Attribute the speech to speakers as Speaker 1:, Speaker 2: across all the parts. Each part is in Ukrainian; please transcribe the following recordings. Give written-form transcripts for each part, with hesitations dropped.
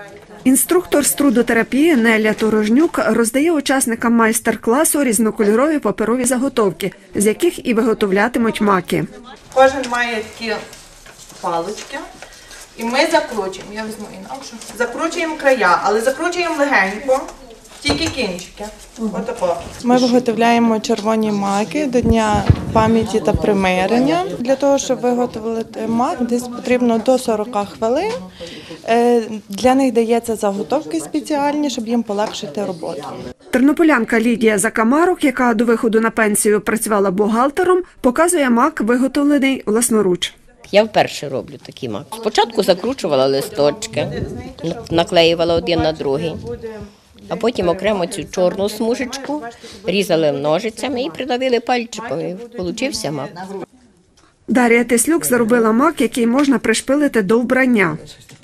Speaker 1: Інструктор з трудотерапії Неля Торожнюк роздає учасникам майстер-класу різнокольорові паперові заготовки, з яких і виготовлятимуть маки.
Speaker 2: Кожен має такі палички, і ми закручуємо, я візьму інакше, закручуємо края, але закручуємо легенько, тільки кінчики. Отако. Ми виготовляємо червоні маки до Дня пам'яті та примирення. Для того, щоб виготовити мак, десь потрібно до 40 хвилин. Для них дається заготовки спеціальні, щоб їм полегшити роботу.
Speaker 1: Тернополянка Лідія Закамарок, яка до виходу на пенсію працювала бухгалтером, показує мак, виготовлений власноруч.
Speaker 3: Я вперше роблю такий мак. Спочатку закручувала листочки, наклеювала один на другий, а потім окремо цю чорну смужечку різали ножицями і придавили пальчиком, і получився мак.
Speaker 1: Дар'я Теслюк зробила мак, який можна пришпилити до вбрання.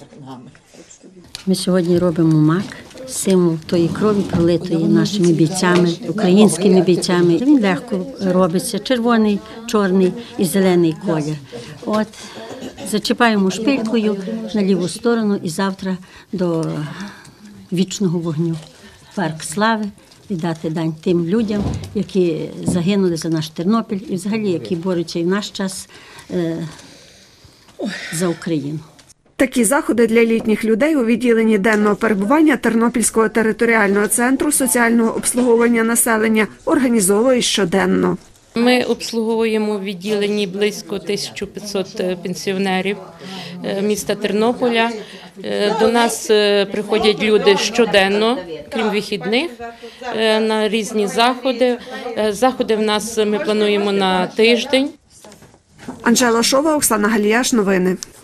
Speaker 4: Ми сьогодні робимо мак, символ тої крові, пролитої нашими бійцями, українськими бійцями. Він легко робиться, червоний, чорний і зелений колір. От, зачіпаємо шпилькою на ліву сторону і завтра до вічного вогню. Парк слави, віддати дань тим людям, які загинули за наш Тернопіль і взагалі, які борються і в наш час за Україну.
Speaker 1: Такі заходи для літніх людей у відділенні денного перебування Тернопільського територіального центру соціального обслуговування населення організовують щоденно.
Speaker 5: Ми обслуговуємо в відділенні близько 1500 пенсіонерів міста Тернополя. До нас приходять люди щоденно, крім вихідних, на різні заходи. Заходи в нас ми плануємо на тиждень.
Speaker 1: Анжела Шова, Оксана Галіяш. Новини.